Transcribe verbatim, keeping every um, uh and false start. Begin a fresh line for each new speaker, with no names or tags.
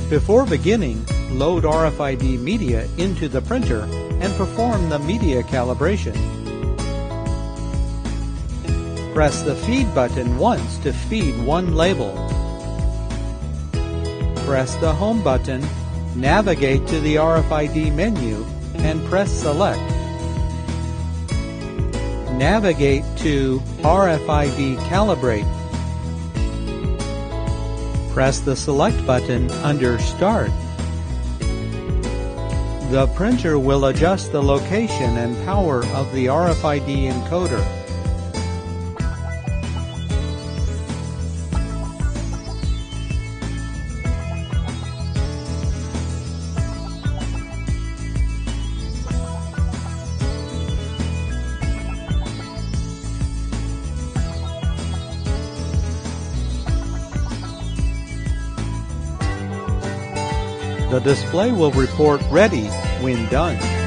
Before beginning, load R F I D media into the printer and perform the media calibration. Press the feed button once to feed one label. Press the home button, navigate to the R F I D menu, and press select. Navigate to R F I D Calibrate. Press the select button under Start. The printer will adjust the location and power of the R F I D encoder. The display will report ready when done.